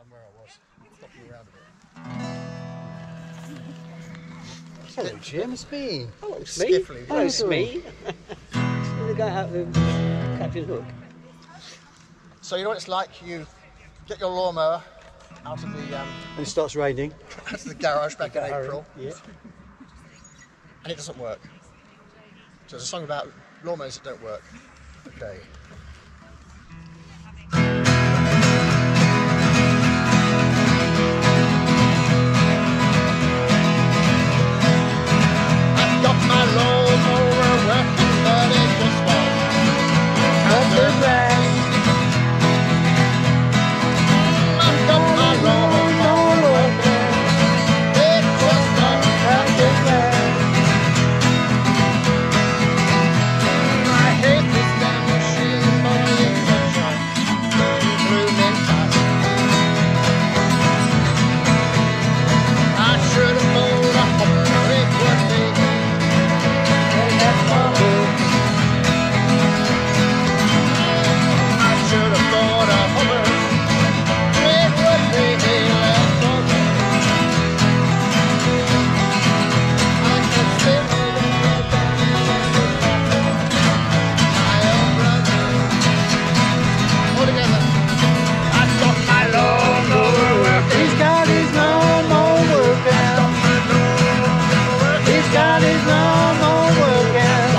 around where I was. Stop you around a bit. Hello, Jim. It's me. Oh, it's me. Skiffly. Oh, it's me. The guy out with Captain Hook. So you know what it's like? You get your lawnmower out of the And it starts raining. out of the garage back in April, Yeah. and it doesn't work. So there's a song about lawnmowers that don't work. Okay. I've got my lawnmower working, but it just won't cut the grass. I've got my lawnmower working, it just won't cut the grass. I hate this damn machine, but it's such a blooming task. I should have bought a Hummer, it would be less trouble. I should have bought a Hummer, it would be less trouble. I can still hear the bell down in the my own brother. All together. I've got my lawnmower working. He's got his lawnmower working. He's got his lawnmower working.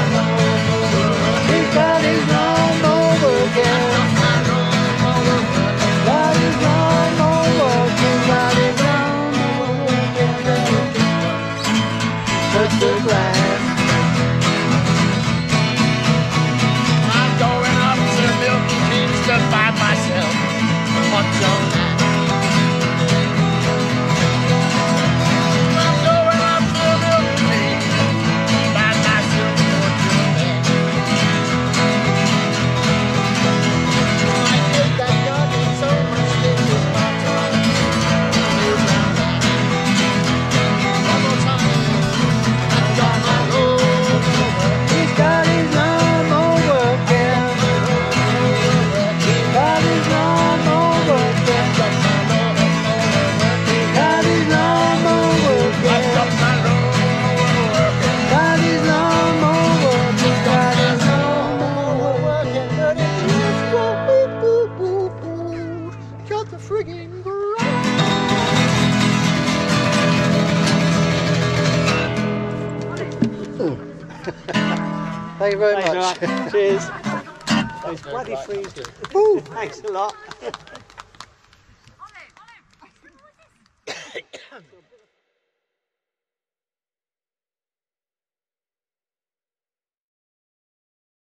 He's got his lawnmower working. Got his lawnmower working. Got his lawnmower working. Touch the grass. I'm going up to Milton Keynes to buy myself a hot young man. I'm going up to Milton Keynes to buy myself a hot young man. I think that God in so much things is my time. You brown man. One more time. I've got my lawnmower. He's got his lawnmower working. He's got his lawnmower working. He's got his lawnmower working. I've got my lawnmower working. Got his lawnmower working. Got his lawnmower working. But it just won't cut the friggin' Thank you very Thanks, much. Mark. Cheers. It's bloody freezing. Thanks a lot.